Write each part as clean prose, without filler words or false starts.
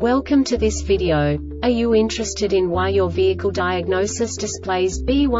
Welcome to this video. Are you interested in why your vehicle diagnosis displays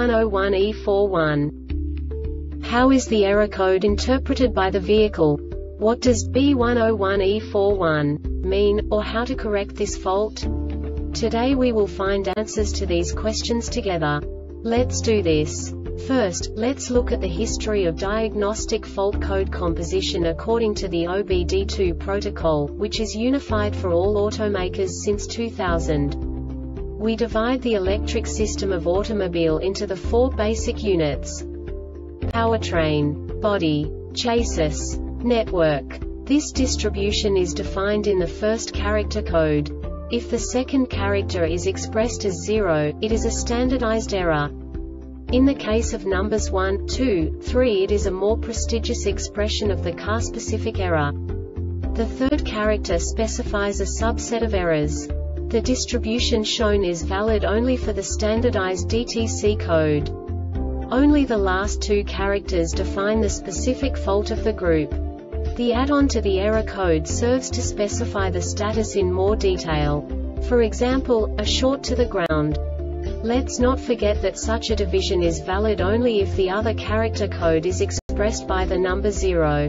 B101E41? How is the error code interpreted by the vehicle? What does B101E41 mean, or how to correct this fault? Today we will find answers to these questions together. Let's do this. First, let's look at the history of diagnostic fault code composition according to the OBD2 protocol, which is unified for all automakers since 2000. We divide the electric system of automobile into the four basic units: powertrain, body, chassis, network. This distribution is defined in the first character code. If the second character is expressed as 0, it is a standardized error. In the case of numbers 1, 2, 3, it is a more prestigious expression of the car-specific error. The third character specifies a subset of errors. The distribution shown is valid only for the standardized DTC code. Only the last two characters define the specific fault of the group. The add-on to the error code serves to specify the status in more detail. For example, a short to the ground. Let's not forget that such a division is valid only if the other character code is expressed by the number 0.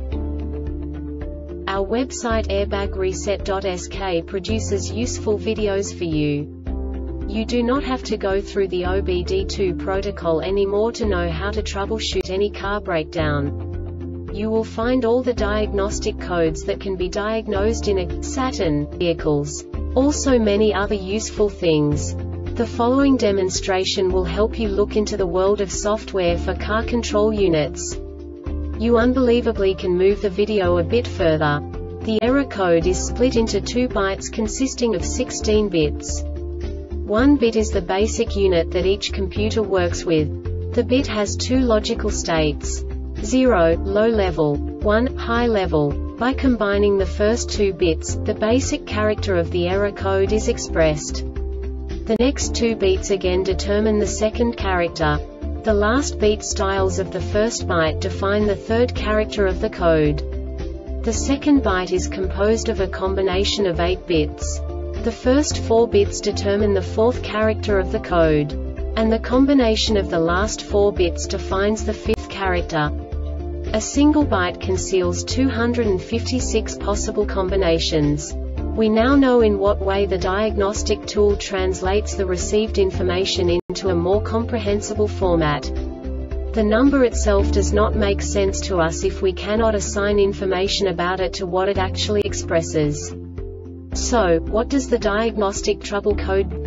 Our website airbagreset.sk produces useful videos for you. You do not have to go through the OBD2 protocol anymore to know how to troubleshoot any car breakdown. You will find all the diagnostic codes that can be diagnosed in a Saturn vehicles. Also many other useful things. The following demonstration will help you look into the world of software for car control units. You unbelievably can move the video a bit further. The error code is split into 2 bytes consisting of 16 bits. 1 bit is the basic unit that each computer works with. The bit has 2 logical states: 0, low level, 1, high level. By combining the first 2 bits, the basic character of the error code is expressed. The next 2 beats again determine the second character. The last beat styles of the first byte define the third character of the code. The second byte is composed of a combination of 8 bits. The first 4 bits determine the fourth character of the code. And the combination of the last 4 bits defines the fifth character. A single byte conceals 256 possible combinations. We now know in what way the diagnostic tool translates the received information into a more comprehensible format. The number itself does not make sense to us if we cannot assign information about it to what it actually expresses. So, what does the diagnostic trouble code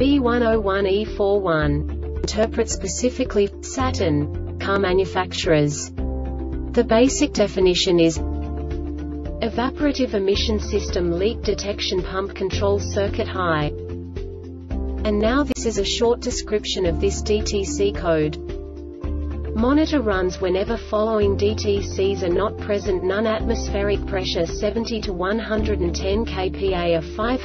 B101E41 interpret specifically for Saturn car manufacturers? The basic definition is evaporative emission system leak detection pump control circuit high. And now this is a short description of this DTC code. Monitor runs whenever following DTCs are not present: non-atmospheric pressure 70 to 110 kPa, a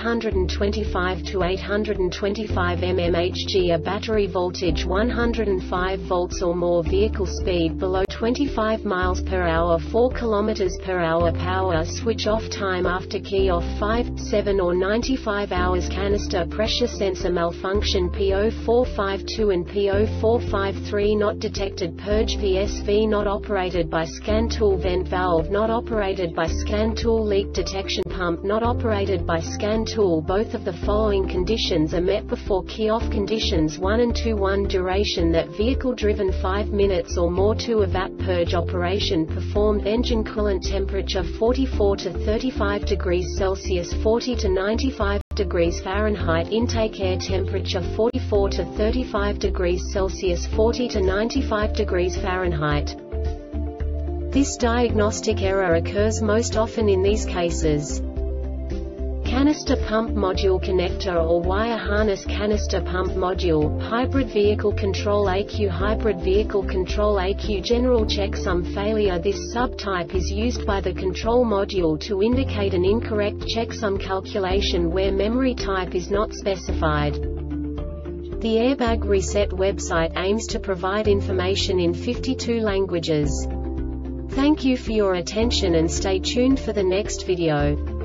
525 to 825 mmHg, a battery voltage 105 volts or more, vehicle speed below 25 miles per hour, 4 kilometers per hour, power switch off time after key off 5, 7 or 95 hours, canister pressure sensor malfunction P0452 and P0453 not detected, purge VSV not operated by scan tool, vent valve not operated by scan tool, leak detection pump not operated by scan tool. Both of the following conditions are met before key-off: conditions 1 and 2. 1. Duration that vehicle driven 5 minutes or more. 2. Evap purge operation performed. Engine coolant temperature 44 to 35 degrees Celsius 40 to 95 degrees Fahrenheit. Intake air temperature 44 to 35 degrees Celsius 40 to 95 degrees Fahrenheit. This diagnostic error occurs most often in these cases: canister pump module connector or wire harness, canister pump module, hybrid vehicle control ECU, hybrid vehicle control ECU, general checksum failure. This subtype is used by the control module to indicate an incorrect checksum calculation where memory type is not specified. The Airbag Reset website aims to provide information in 52 languages. Thank you for your attention and stay tuned for the next video.